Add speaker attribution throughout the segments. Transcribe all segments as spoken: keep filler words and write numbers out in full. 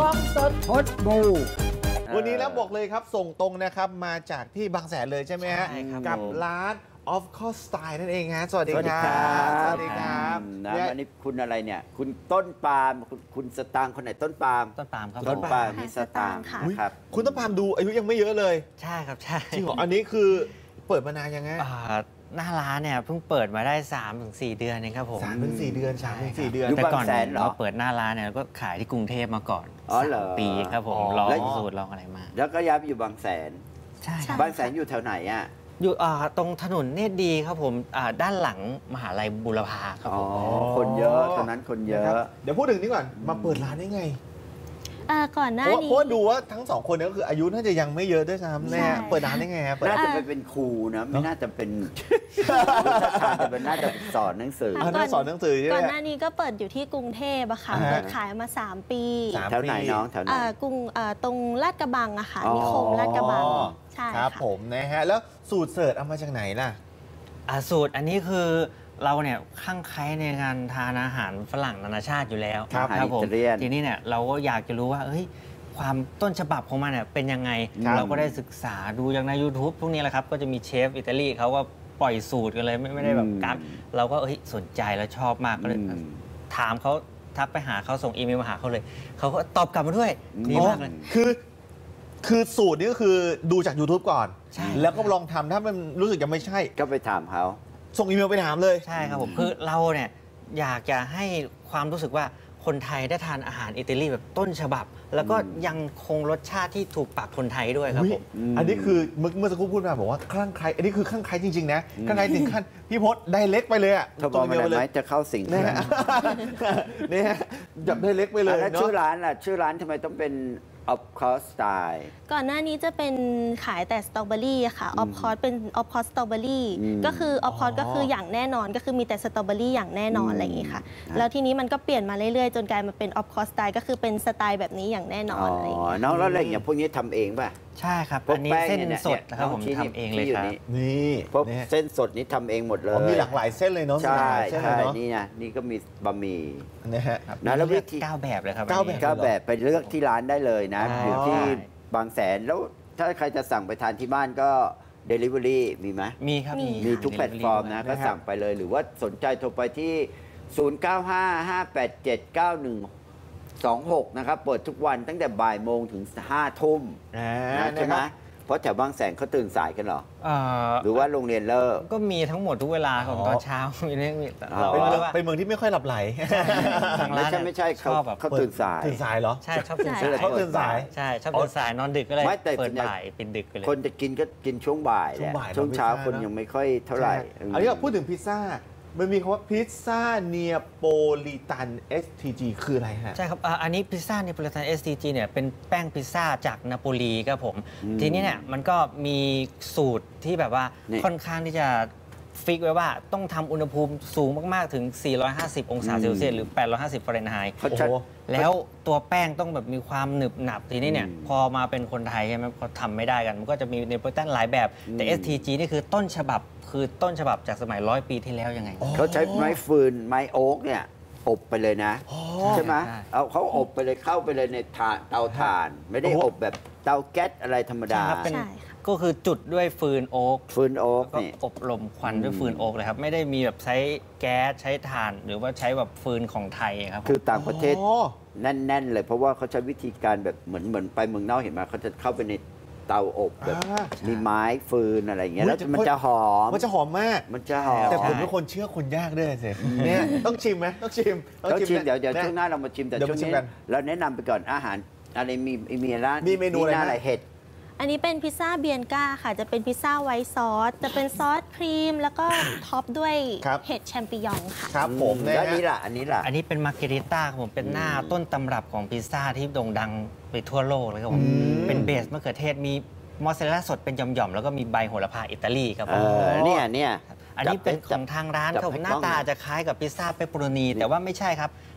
Speaker 1: กล้องสดพดบู
Speaker 2: วันนี้แล้วบอกเลยครับส่งตรงนะครับมาจากที่บางแสนเลยใช่ไหมฮะกับร้าน of course style นั่นเองฮะสวัสดีครับ
Speaker 3: สวัสดีครับนะวันนี้คุณอะไรเนี่ยคุณต้นปาล์มคุณสตางค์คนไหนต้นปาล์ม
Speaker 1: ต้นปาล์มครับ
Speaker 3: ต้นปาล์มมีสตางค์ครับ
Speaker 2: คุณต้นปาล์มดูอายุยังไม่เยอะเลย
Speaker 1: ใช่ครับใช่
Speaker 2: จริงเหรออันนี้คือเปิดมานานยังไง
Speaker 1: หน้าร้านเนี่ยเพิ่งเปิดมาได้ สามถึงสี่ เดือนเองครับผม
Speaker 2: สามถึงสี่ เดือนสามถึงสี่ เดือน
Speaker 1: แต่ก่อนเราเปิดหน้าร้านเนี่ยเราก็ขายที่กรุงเทพมาก่อน
Speaker 3: อ๋อเหรอ
Speaker 1: ปีครับผมลองสูตรลองอะไรมา
Speaker 3: แล้วก็ย้ายไปอยู่บางแสน
Speaker 1: ใช่
Speaker 3: บางแสนอยู่แถวไหนอ่ะ
Speaker 1: อยู่ตรงถนนเนตรดีครับผมด้านหลังมหาลัยบูรพาครับผม
Speaker 3: คนเยอะตอนนั้นคนเยอะ
Speaker 2: เดี๋ยวพูดถึงนี่ก่อนมาเปิดร้านได้ไง
Speaker 4: ก่อนหน้านี้
Speaker 2: เพราะดูว่าทั้งสองคนนี้ก็คืออายุน่าจะยังไม่เยอะด้วยซ้ำแน่เปิดร้านได้ไงครับ
Speaker 3: น่าจะไปเป็นครูนะไม่น่าจะเป็นน่าจะเป็นน่าจะสอนหนังสือ
Speaker 2: น่าสอนหนังสือใช่ไหม
Speaker 4: ก่อนหน้านี้ก็เปิดอยู่ที่กรุงเทพอะค่ะเปิดขายมาสามปี
Speaker 3: แถวไหนน้องแถวไหน
Speaker 4: กรุงตรงลาดกระบังอะค่ะนิคมลาดกระบังใช่
Speaker 2: ครับผมนะฮะแล้วสูตรเสิร์ชเอามาจากไหนล่ะ
Speaker 1: สูตรอันนี้คือเราเนี่ยคลั่งไคล้ในการทานอาหารฝรั่งนานาชาติอยู่แล้ว
Speaker 3: ครับผม
Speaker 1: ทีนี้เนี่ยเราก็อยากจะรู้ว่าเฮ้ยความต้นฉบับของมันเนี่ยเป็นยังไงเราก็ได้ศึกษาดูอย่างใน ยูทูบ พวกนี้แหละครับก็จะมีเชฟอิตาลีเขาก็ปล่อยสูตรกันเลยไม่ได้แบบการเราก็เฮ้ยสนใจแล้วชอบมากก็เลยถามเขาทักไปหาเขาส่งอีเมลมาหาเขาเลยเขาก็ตอบกลับมาด้วยดีมากเลย
Speaker 2: คือคือสูตรนี้ก็คือดูจาก ยูทูบ ก่อนแล้วก็ลองทำถ้ามันรู้สึกยังไม่ใช่
Speaker 3: ก็ไปถามเขา
Speaker 2: ส่งอีเมลไปถามเลย
Speaker 1: ใช่ครับผมคือเราเนี่ยอยากจะให้ความรู้สึกว่าคนไทยได้ทานอาหารอิตาลีแบบต้นฉบับแล้วก็ยังคงรสชาติที่ถูกปากคนไทยด้วยครับผม
Speaker 2: อันนี้คือเมื่อสักครู่พูดมาบอกว่าคลั่งไคล้อันนี้คือคลั่งไคล้จริงๆนะคลั่งไคล้ถึงขั้นพี่พศได้เล็กไปเลยอ่ะ
Speaker 3: เขาบอกมาเลยไหมจะเข้าสิ่ง
Speaker 2: นี้นี่จับได้เล็กไปเลย
Speaker 3: แล้วชื่อร้านล่ะชื่อร้านทำไมต้องเป็นof course style
Speaker 4: ก่อนหน้านี้จะเป็นขายแต่สตรอเบอรี่ค่ะ of course เป็น of course สตรอเบอรี่ก็คือ of course ก็คืออย่างแน่นอนก็คือมีแต่สตรอเบอรี่อย่างแน่นอนอะไรอย่างนี้ค่ะแล้วทีนี้มันก็เปลี่ยนมาเรื่อยๆจนกลายมาเป็น of course style ก็คือเป็นสไตล์แบบนี้อย่างแน่นอนอะไรอย่างนี้
Speaker 3: น้องแล้วอะไรอย่างพวกนี้ทำเองป่ะ
Speaker 1: ใช่ครับอันนี้เส้นสดนะครับผมทำเองเลยครับ
Speaker 2: นี่
Speaker 3: พวกเส้นสดนี้ทำเองหมดเลย
Speaker 2: มีหลากหลายเส้นเลยเนาะ
Speaker 3: ใช่ใช่นี่นะนี่ก็มีบะหมี่
Speaker 2: นะฮะ
Speaker 1: นะแล้ววิธีเก้าแบบเลยครับ
Speaker 2: เก้าแบบ
Speaker 3: เก้าแบบไปเลือกที่ร้านได้เลยนะอยู่ที่บางแสนแล้วถ้าใครจะสั่งไปทานที่บ้านก็ Delivery มีไหม
Speaker 1: มีครับ
Speaker 3: มีทุกแพลตฟอร์มนะก็สั่งไปเลยหรือว่าสนใจโทรไปที่ ศูนย์ เก้า ห้า ห้า แปด เจ็ด เก้า หนึ่ง สอง หก นะครับเปิดทุกวันตั้งแต่บ่ายโมงถึงห้าทุ่มใช่ไหมเพราะแถวบางแสนเขาตื่นสายกันหรอหรือว่าโรงเรียนเลิก
Speaker 1: ก็มีทั้งหมดทุกเวลาของตอนเช้ามีเรื่องมี
Speaker 2: เป็นเมืองที่ไม่ค่อยหลับไหล
Speaker 3: ไม่ใช่ไม่ใช่เขาเขาตื่นสาย
Speaker 2: ตื่นสายเหรอ
Speaker 1: ใช่ชอบตื่นสาย
Speaker 2: ชอบตื่นสาย
Speaker 1: ใช่ชอบตื่นสายนอนดึกก็เลยเปิดบ่ายเป็นดึกไปเลย
Speaker 3: คนจะกินก็กินช่วงบ่ายช่วงเช้าคนยังไม่ค่อยเท่าไหร่
Speaker 2: อันนี้พูดถึงพิซซ่ามันมีคำว่าพิซซ่าเนียโปลิตัน เอส ที จี คืออะไรฮะ
Speaker 1: ใช่ครับอันนี้พิซซ่าเนียโปลิตัน เอส ที จี เนี่ยเป็นแป้งพิซซ่าจากนาโปลีครับผมทีนี้เนี่ยมันก็มีสูตรที่แบบว่าค่อนข้างที่จะฟิกไว้ว่าต้องทำอุณหภูมิสูงมากๆถึงสี่ร้อยห้าสิบองศาเซลเซียสหรือแปดร้อยห้าสิบฟาเรนไฮต์แล้วตัวแป้งต้องแบบมีความหนึบหนับทีนี้เนี่ยพอมาเป็นคนไทยใช่ไหมพอทำไม่ได้กันมันก็จะมีเนโปลิตันหลายแบบแต่ เอส ที จี นี่คือต้นฉบับคือต้นฉบับจากสมัยร้อยปีที่แล้วยังไง
Speaker 3: เขาใช้ไม้ฟืนไม้โอ๊กเนี่ยอบไปเลยนะใช่ไหมเอาเขาอบไปเลยเข้าไปเลยในเตาถ่านไม่ได้อบแบบเตาแก๊สอะไรธรรมดา
Speaker 1: ก็คือจุดด้วยฟืนโอ๊ก
Speaker 3: ฟืนโอ๊ก
Speaker 1: นี่อบลมควันด้วยฟืนโอ๊กเลยครับไม่ได้มีแบบใช้แก๊สใช้ถ่านหรือว่าใช้แบบฟืนของไทยครับ
Speaker 3: คือต่างประเทศแน่นๆเลยเพราะว่าเขาใช้วิธีการแบบเหมือนเหมือนไปเมืองนอกเห็นไหมเขาจะเข้าไปในเตาอบแบบมีไม้ฟืนอะไรอย่างเงี้ยแล้วมันจะหอม
Speaker 2: มันจะหอมมาก
Speaker 3: มันจะหอม
Speaker 2: แต่ผมเป็นคนเชื่อคนยากด้วยสิเนี่ยต้องชิมไหมต้องชิม
Speaker 3: ต้องชิมเดี๋ยวเดี๋ยวช่วงหน้าเรามาชิมแต่ช่วงนี้เราแนะนำไปก่อนอาหารอะไรมีมีร้าน
Speaker 2: มีเมนู
Speaker 3: อะไรเห็ด
Speaker 4: อันนี้เป็นพิซซ่าเบียนก้าค่ะจะเป็นพิซซ่าไวท์ซอสจะเป็นซอสครีมแล้วก็ท็อปด้วยเห็ดแชมปิญองค่ะ
Speaker 2: ครับผม
Speaker 3: แล้วนี้ล่ะอันนี้ล่ะ
Speaker 1: อันนี้เป็นมาร์เกริต้าครับผมเป็นหน้าต้นตำรับของพิซซ่าที่โด่งดังไปทั่วโลกเลยครับผมเป็นเบสมะเขือเทศมีมอสซาเรลล่าสดเป็นหย่อมๆแล้วก็มีใบโหระพาอิตาลีครับผม
Speaker 3: เนี่ยเนี่ย
Speaker 1: อันนี้เป็นของทางร้านครับหน้าตาจะคล้ายกับพิซซ่าเปปเปอโรนีแต่ว่าไม่ใช่ครับ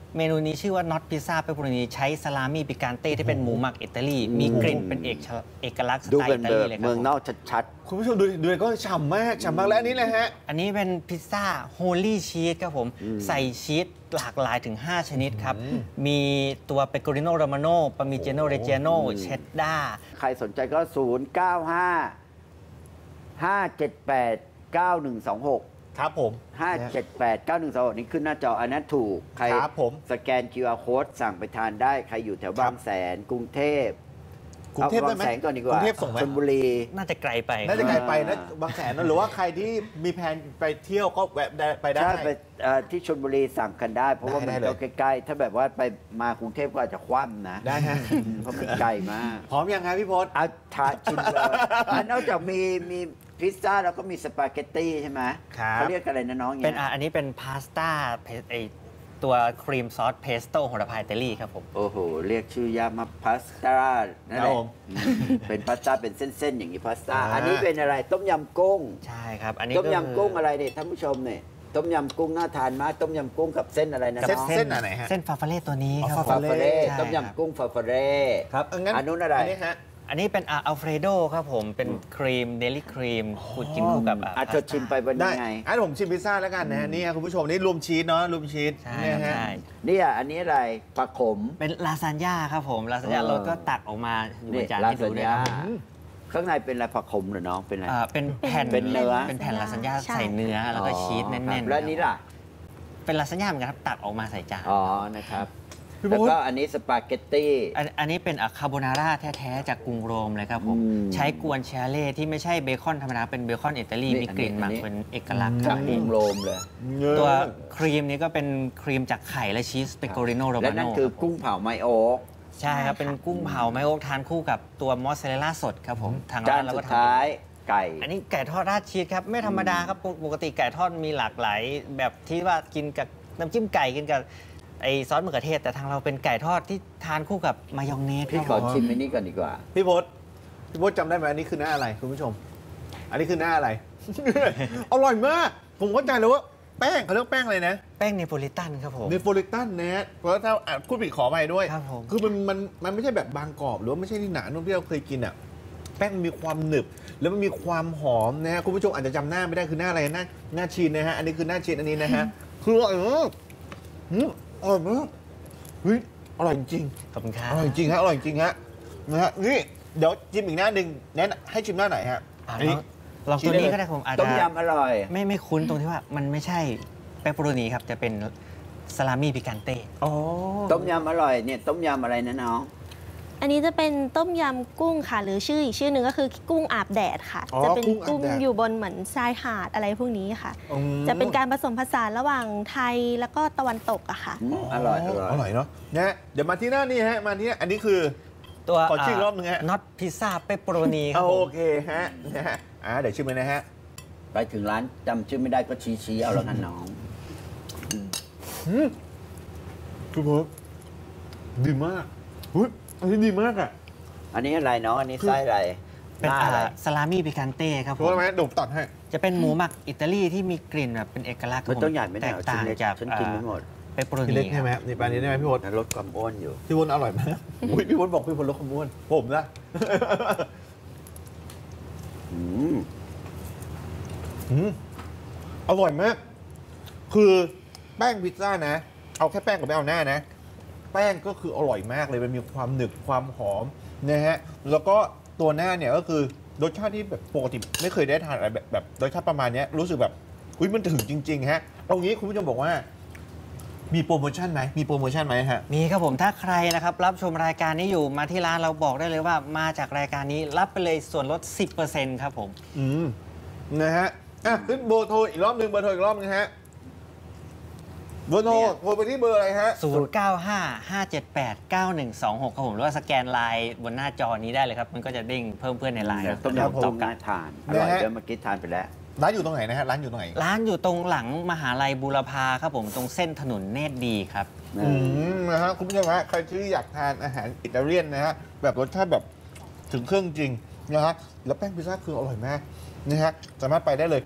Speaker 1: เมนูนี้ชื่อว่าน็อตพิซซ่าเปปเปอโรนีใช้ซาลามี่ปิการเต้ที่เป็นหมูหมักอิตาลีมีกลิ่นเป็นเอกเอกลักษณ์ส
Speaker 3: ดู
Speaker 1: ไตล์
Speaker 3: เป็น
Speaker 1: อิตา
Speaker 3: เบ
Speaker 1: ลี
Speaker 3: อ
Speaker 1: เลย
Speaker 3: ร์
Speaker 1: ครับ
Speaker 3: เมืองนอกชัด
Speaker 2: คุณผู้ชมดูดูก็ฉ่ำมากฉ่ำมากและอันนี้เลยฮะ
Speaker 1: อันนี้เป็นพิซซ่าโฮลี่ชีสครับผมใส่ชีสหลากหลายถึง ห้า ชนิดครับ มีตัวเปโกริโนโรมาโนปามิเจโนเรเจโนเชดดาร์
Speaker 3: ๆ ใครสนใจก็ ศูนย์ เก้า ห้า ห้า เจ็ด แปด เก้า หนึ่ง สอง หก
Speaker 2: ครับผม
Speaker 3: ห้า เจ็ด แปด เก้า หนึ่ง สอง หก นี่ขึ้นหน้าจออันนั้นถูก ใคร
Speaker 2: ครับผม
Speaker 3: สแกน คิว อาร์ Code สั่งไปทานได้ ใครอยู่แถวบางแสนกรุงเทพ
Speaker 2: กรุงเทพ
Speaker 3: อา
Speaker 2: ได้ไหม
Speaker 3: บางแสนก่อนดีกว่าก
Speaker 2: รุงเทพส่งไหม
Speaker 3: ชลบุรี
Speaker 1: น่าจะไกลไป
Speaker 2: น่าจะไกลไปนะ
Speaker 3: อ่า
Speaker 2: บางแสนนะหรือว่าใครที่มีแผนไปเที่ยวก็แวะได้ไปได้
Speaker 3: ใช่ไปเอ่อที่ชลบุรีสั่งกันได้ เพราะว่า
Speaker 2: ได้
Speaker 3: มัน
Speaker 2: ได้
Speaker 3: ก็
Speaker 2: เลย
Speaker 3: ใกล้ๆ ถ้าแบบว่าไปมากรุงเทพก็อาจจะคว่ำนะ
Speaker 2: ได้ฮะ
Speaker 3: อืมเพราะมันไกลมาก
Speaker 2: พร้อมยังไงพี่พศ
Speaker 3: เอาทานชิมเลยอันนอกจากมีมีพิซซ่าแล้วก็มีสปาเกตตี้ใช่ไหม
Speaker 2: ครับ
Speaker 3: เขาเรียกอะไรนะน้อง
Speaker 1: เป็น
Speaker 3: เนี่ย
Speaker 1: อ่ะอันนี้เป็นพาสต้าไอตัวครีมซอสเพสโต้โหระพาอิตาลีครับผม
Speaker 3: โอ้โห เรียกชื่อยากมาพาสต้านั่นแห
Speaker 2: ครั
Speaker 3: ละ
Speaker 2: บผม
Speaker 3: อืมเป็นพาสต้าเป็นเส้นๆ อย่างนี้พาสต้า
Speaker 2: อ่า
Speaker 3: อันนี้เป็นอะไรต้มยำกุ้ง
Speaker 1: ใช่ครับ อันนี้
Speaker 3: ต้ม
Speaker 1: ก็คื
Speaker 3: ยำกุ้งอะไรเนี่ยท่านผู้ชมเนี่ยต้มยำกุ้งน่าทานมากต้มยำกุ้งกับเส้นอะไรนะ
Speaker 2: เส้น
Speaker 3: น้อง
Speaker 2: เส้นไหนฮะ
Speaker 1: เส้นฟาฟาเล่ตัวนี้ครับ
Speaker 2: อ๋อ
Speaker 1: ผม
Speaker 3: ฟาฟาเล่
Speaker 1: ใช่
Speaker 3: ต้มยำกุ้งฟาฟาเล่
Speaker 2: ครับเอางั้น
Speaker 3: อันนู้นอะไร
Speaker 2: อันนี้ฮะ
Speaker 1: อันนี้เป็นอัลเฟรโดครับผมเป็นครีมเดลี่ครีมขูดกินคู่กับอ่ะ
Speaker 3: อาจ
Speaker 1: พาส
Speaker 3: จะ
Speaker 1: ต้า
Speaker 3: ชิมไปวัน
Speaker 2: ได้
Speaker 3: นี้ไง
Speaker 2: อันผมชิมพิซซ่าแล้วกันนะฮะนี่ฮะคุณผู้ชมนี่รวมชีสเนาะรวมชีส
Speaker 1: ใช่
Speaker 2: เนี่ย
Speaker 1: ครับ
Speaker 2: ฮะ
Speaker 1: ใช่
Speaker 3: เนี่ยอันนี้อะไรปลาขม
Speaker 1: เป็นลาซานญ่าครับผมลาซานญ่า
Speaker 3: เออ
Speaker 1: เราก็ตักออกมาอยู่บ
Speaker 3: นี่
Speaker 1: นจาน
Speaker 3: ลา
Speaker 1: ให้ดู
Speaker 3: ซาน
Speaker 1: ด้วย
Speaker 3: ญ่า
Speaker 1: ครับผม
Speaker 3: ข้างในเป็นอะไรปลาขมเหรือน้องเป็นอะไร
Speaker 1: อ่าเป็นแผ่น
Speaker 3: เป็นเนื้อ
Speaker 1: เป็นแผ่นลาซานญ่า
Speaker 4: ใช่
Speaker 1: ใส่เนื้อแล้วก็ชีสแน่นๆ
Speaker 3: แล้วอันนี้ล่ะ
Speaker 1: เป็นลาซานญ่าเหมือนกันครับตักออกมาใส่จาน
Speaker 3: อ๋อนะครับ
Speaker 2: พี่
Speaker 3: แล้ว
Speaker 2: โบ๊ท
Speaker 3: ก็อันนี้สปาเกตตี้
Speaker 1: อันอันนี้เป็นคาโบนาร่าแท้ๆจากกรุงโรมเลยครับผม
Speaker 3: อืม
Speaker 1: ใช้กวนแชเล่ที่ไม่ใช่เบคอนธรรมดาเป็นเบคอนอิตาลี
Speaker 3: นี่
Speaker 1: มีกลิ่นหมัก
Speaker 3: อันนี้
Speaker 1: เป็นเอกลักษณ์ค
Speaker 3: จา
Speaker 1: รั
Speaker 3: ก
Speaker 1: บ
Speaker 3: กรุงโรมเลย
Speaker 1: ตัวครีมนี้ก็เป็นครีมจากไข่และชีสเปโกริโนโร
Speaker 3: และ
Speaker 1: มาโน
Speaker 3: นั่นคือกุ้งเผาไมโอ๊ก
Speaker 1: ใช่ครับ เป็นกุ้งเผาไมโอ๊กทานคู่กับตัวมอสซาเรลล่าสดครับผมทาง
Speaker 3: จา
Speaker 1: ร้าน นเรา
Speaker 3: สุ
Speaker 1: ก็
Speaker 3: ด
Speaker 1: ทำ
Speaker 3: ท้ายไก่
Speaker 1: อันนี้ไก่ทอดราดชีสครับ ไม่ธรรมดาครับปกติไก่ทอดมีหลากหลายแบบที่ว่ากินกับน้ำจิ้มไก่กินกับไอซอสมะเขือเทศ แต่ทางเราเป็นไก่ทอดที่ทานคู่กับมายองเนส
Speaker 3: พี่
Speaker 1: ค
Speaker 3: ขอ
Speaker 1: รับผม
Speaker 3: ชิมอันนี้ก่อนดีกว่า
Speaker 2: พี่พศพี่พศจำได้ไหมอันนี้คือหน้าอะไรคุณผู้ชม อันนี้คือหน้าอะไร อร่อยมาก ผมเข้าใจเลยว่าแป้งเขาเรียกแป้งอะไรนะ
Speaker 1: แป้งเนโปลิตันครับผม
Speaker 2: เนโปลิตันนะฮะเพราะถ้าอ่านพูดผิดขอไปด้วย
Speaker 1: ครับผม
Speaker 2: คือมันมันมันไม่ใช่แบบบางกรอบหรือว่าไม่ใช่ที่หนานุ่มที่เราเคยกินอ่ะแป้งมันมีความหนึบแล้วมันมีความหอมนะฮะคุณผู้ชมอาจจะจำหน้าไม่ได้คือหน้าอะไรหน้าหน้าชีนนะฮะอันนี้คือหน้าชีนอันนี้นะฮะคืออร่อยมากอืมอร่อยมากเฮ้ยอร่อยจริง
Speaker 1: ขอบคุณครั
Speaker 2: อบ ร่อยจริงฮะอร่อยจริงฮะนะฮะนี่เดี๋ยวชิมอีกหน้าหนึ่งแนะนำให้ชิมหน้าไหนฮะ
Speaker 1: อ่ะ
Speaker 2: อันนี้
Speaker 1: ลองตัวนี้ก็ได้ผมอาจ
Speaker 3: ต้
Speaker 1: จะ
Speaker 3: มยำอร่อย
Speaker 1: ไม่ไม่คุ้นตรงที่ว่ามันไม่ใช่เปปเปอโรนีครับ จะเป็นซาลามี่ปิกันเต้
Speaker 2: อ๋อ
Speaker 3: ต้มยำอร่อยเนี่ยต้มยำอะไรนะน้อง
Speaker 4: อันนี้จะเป็นต้มยำกุ้งค่ะ หรือชื่ออีกชื่อหนึ่งก็คือกุ้งอาบแดดค่ะ
Speaker 2: อ๋อ
Speaker 4: จะเป็น
Speaker 2: กุ้งอาบ
Speaker 4: กุ้ง
Speaker 2: แดด
Speaker 4: อยู่บนเหมือนชายหาดอะไรพวกนี้ค่ะ
Speaker 2: อืม
Speaker 4: จะเป็นการผสมผสานระหว่างไทยแล้วก็ตะวันตกอะค่ะ
Speaker 3: อืมอร่อยอร่อย
Speaker 2: อร่อยเนาะนะฮะเดี๋ยวมาที่หน้านี่ฮะมาที่อันนี้คือ
Speaker 1: ตัว
Speaker 2: ขอชื่ออีกรอบหนึ่งฮะ
Speaker 1: น็อตพิซซ่าเปปเปอโรนีครับ
Speaker 2: โอ
Speaker 1: ผม
Speaker 2: เคฮะนะฮะอ่าเดี๋ยวชิมเลยนะฮะ
Speaker 3: ไปถึงร้านจำชื่อไม่ได้ก็ชี้ชี้ๆเอาแล้วกันน้อง
Speaker 2: อืมคือผมดีมากหุ้ยอันนี้ดีมากอ่ะ
Speaker 3: อันนี้อะไรน้อง อันนี้ไส้อะไร
Speaker 1: เป็น
Speaker 3: หน้าอะไร
Speaker 1: ซาลามี่ปิกันเต้ครับผ
Speaker 2: รู้
Speaker 1: ม
Speaker 2: ไหมเดี๋ยวผมตัดให้
Speaker 1: จะเป็นหมูหมักอิตาลีที่มีกลิ่นแบบเป็นเอกลักษณ์
Speaker 3: มันต้องใหญ่ไม่ได้
Speaker 1: แตกต่าง
Speaker 3: ชิ้นเล็ก
Speaker 1: จาก
Speaker 3: ฉันกินไม่หมด
Speaker 1: เปปเปอโร
Speaker 2: พี่
Speaker 1: นี
Speaker 2: เล็ก
Speaker 1: ค
Speaker 2: ใช่
Speaker 1: รับ
Speaker 2: ไหมนี่ปลานี้ได้ไหมพี่พล
Speaker 3: ลดความอ้วนอยู่
Speaker 2: พี่พลอร่อยมากอุ้ยพี่พลบอกพี่พลลดความอ้วนผมนะ
Speaker 3: อืม
Speaker 2: อืมอร่อยมาก คือแป้งพิซซ่านะ เอาแค่แป้งกับไม่เอาหน้านะ แป้งก็คืออร่อยมากเลยมันมีความหนึบความหอมนะฮะแล้วก็ตัวหน้าเนี่ยก็คือรสชาติที่แบบปกติไม่เคยได้ทานอะไรแบบแบบรสชาติประมาณเนี้ยรู้สึกแบบอุ้ยมันถึงจริง ๆ ฮะตรงนี้คุณผู้ชมบอกว่า มีโปรโมชั่นไหมมีโปรโมชั่นไหมฮะ
Speaker 1: มีครับผมถ้าใครนะครับรับชมรายการนี้อยู่มาที่ร้านเราบอกได้เลยว่ามาจากรายการนี้รับไปเลยส่วนลด สิบเปอร์เซ็นต์ ครับผม
Speaker 2: อืมนะฮะอ่ะขึ้นเบอร์โทรอีกรอบหนึ่งเบอร์โทรอีกรอบนึงฮะเบอร์โทร
Speaker 3: เนี่ย
Speaker 2: โทรไปที่เบอร์อะไรฮะ
Speaker 1: ศูนย์ เก้า ห้า ห้า เจ็ด แปด เก้า หนึ่ง สอง หก ครับผมหรือว่าสแกนไลน์บนหน้าจอนี้ได้เลยครับ มันก็จะเด้งเพิ่มเพื่อนในไลน์
Speaker 3: ต้ม
Speaker 2: ครับผม
Speaker 3: ยำต้มน่าทาน อร่อย
Speaker 2: นะฮะ
Speaker 3: เดี๋ยวเมื่อกี้ทานไปแล้ว
Speaker 2: ร้านอยู่ตรงไหนนะฮะร้านอยู่ตรงไหน
Speaker 1: ร้านอยู่ตรงหลังมหาลัยบูรพาครับผมตรงเส้นถนนเนตรดีครับ
Speaker 2: อืมนะฮะคุณผู้ชมฮะใครที่อยากทานอาหารอิตาเลียนนะฮะแบบรสชาติแบบถึงเครื่องจริงนะฮะแล้วแป้งพิซซ่าคืออร่อยมากนะฮะสามารถไปได้เลย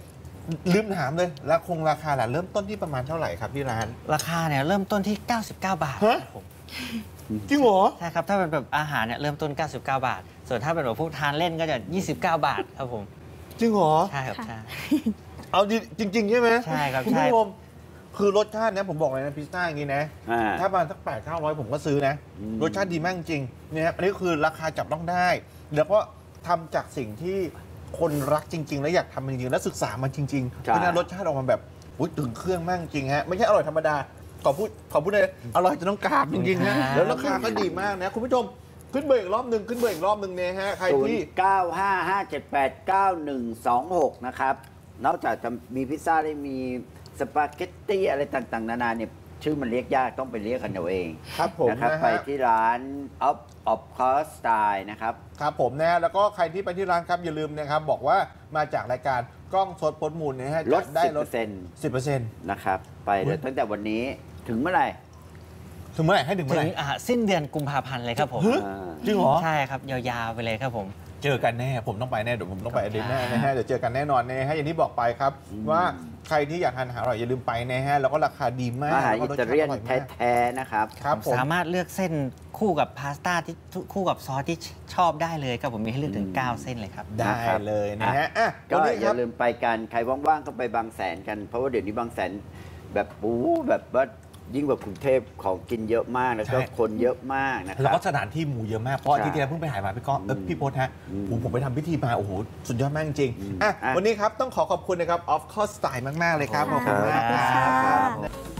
Speaker 2: ลืมถามเลยราคงราคาล่ะเริ่มต้นที่ประมาณเท่าไหร่ครับที่ร้าน
Speaker 1: ราคาเนี่ยเริ่มต้นที่ เก้าสิบเก้า บาท
Speaker 2: ฮะ
Speaker 1: ครับผม
Speaker 2: จริงเหรอ
Speaker 1: ใช่ครับถ้าเป็นแบบอาหารเนี่ยเริ่มต้น เก้าสิบเก้า บาท ส่วนถ้าเป็นแบบพวกทานเล่นก็จะ ยี่สิบเก้า บาทครับผม
Speaker 2: จริงเหรอ
Speaker 1: ใช่ครับ
Speaker 4: ค่ะ
Speaker 1: ใช่
Speaker 2: เอาจริง ๆ ใช่ไหม
Speaker 1: ใช่ครับ
Speaker 2: คุณ
Speaker 1: ใช่
Speaker 2: ผู้ชมคือรสชาตินะผมบอกเลยนะพิซซ่าอย่างนี้นะ
Speaker 3: อ่า
Speaker 2: ถ้าประมาณสักแปดเก้าร้อยผมก็ซื้อนะ
Speaker 3: อืม
Speaker 2: รสชาติดีมากจริงๆนะครับอันนี้คือราคาจับต้องได้ แล้วก็ทำจากสิ่งที่คนรักจริง ๆ และอยากทำจริงๆและศึกษามันจริงๆเพราะฉะนั้นรสชาติออกมาแบบอุ๊ยถึงเครื่องมากจริงฮะไม่ใช่อร่อยธรรมดาขอพูดขอพูดเลยอร่อยจนต้องกราบจริงๆนะแล้วราคาก็ดีมากนะคุณผู้ชมขึ้นเบอร์อีกรอบหนึ่งขึ้นเบอร์อีกรอบหนึ่งเนี่ยฮะใคร
Speaker 3: ศูน
Speaker 2: ที่
Speaker 3: ย์เก้าห้าห้าเจ็ดแปดเก้าหนึ่งสองหกนะครับ นอกจากจะมีพิซซ่าได้มีสปาเกตตี้อะไรต่างๆ นานาเนี่ยชื่อมันเรียกยากต้องไปเรียกกันเอาเอง
Speaker 2: ครับผม
Speaker 3: นะครับ
Speaker 2: นะ
Speaker 3: ไป
Speaker 2: ฮะ
Speaker 3: ที่ร้าน of of course style นะครับ
Speaker 2: ครับผมนะแล้วก็ใครที่ไปที่ร้านครับอย่าลืมนะครับบอกว่ามาจากรายการกล้องสดพดมูลนะฮะ
Speaker 3: ลด
Speaker 2: จะได้ลด
Speaker 3: สิบเปอร์เซ็นต์
Speaker 2: สิบเปอร์เซ็นต์
Speaker 3: นะครับ ไปเลย
Speaker 2: อุ๊ย
Speaker 3: ตั้งแต่วันนี้ถึงเมื่อไหร่
Speaker 2: ถึงเมื่อไหร่ให้ถึง
Speaker 1: ถึ
Speaker 2: เมื่อไหร่
Speaker 1: งอ่าสิ้นเดือนกุมภาพันธ์เลยครับผม
Speaker 2: เฮ้ย
Speaker 3: อ่า
Speaker 2: จริงเหรอ
Speaker 1: ใช่ครับยาวๆไปเลยครับผม
Speaker 2: เจอกันแน่ผมต้องไปแน่เดี๋ยวผมต้องไป
Speaker 1: ครับ
Speaker 2: เดือนหน้านะฮะเดี๋ยวเจอกันแน่นอนนะฮะอย่างที่บอกไปครับ ว่าใครที่อยากทานอาหารอร่อยอย่าลืมไปนะฮะแล้วก็ราคาดีมาก
Speaker 3: อาหาร
Speaker 2: แล้ว
Speaker 3: อิ
Speaker 2: ก็ส
Speaker 3: ตา
Speaker 2: ชา
Speaker 3: เลียน
Speaker 2: อร่อยมาก
Speaker 3: แท้ๆนะครับ
Speaker 2: ครับผม
Speaker 1: สามารถเลือกเส้นคู่กับพาสต้าที่คู่กับซอสที่ชอบได้เลยครับผมมีให้เลือกถึง เก้า เส้นเลยครับ
Speaker 2: ได้เลยนะฮะอ่ะ
Speaker 3: ก็
Speaker 2: วันนี้
Speaker 3: อ
Speaker 2: ค
Speaker 3: ย่า
Speaker 2: รับ
Speaker 3: ลืมไปกัน ใครว่างๆก็ไปบางแสนกัน เพราะว่าเดี๋ยวนี้บางแสนแบบปูแบบว่ายิ่งกว่ากรุงเทพของกินเยอะมากแล้วก็
Speaker 2: ใช่
Speaker 3: คนเยอะมากนะค
Speaker 2: แล้ว
Speaker 3: รับ
Speaker 2: ก็สถานที่หมูเยอะมาก เพราะอาทิตย์ที่แล้วเพิ่งไปหายมาพี่ก้องเออพี่พศฮะ
Speaker 3: อืม
Speaker 2: ผมผมไปทำพิธีมา โอ้โห สุดยอดมากจริง
Speaker 3: อืม
Speaker 2: ๆอ่ะ
Speaker 3: อ่ะ
Speaker 2: วันนี้ครับ ต้องขอขอบคุณนะครับ Of Course Style มาก ๆ เลยครับ ขอบคุณมาก
Speaker 4: ขอบคุณ
Speaker 2: ค
Speaker 4: ค่ะ
Speaker 2: รับ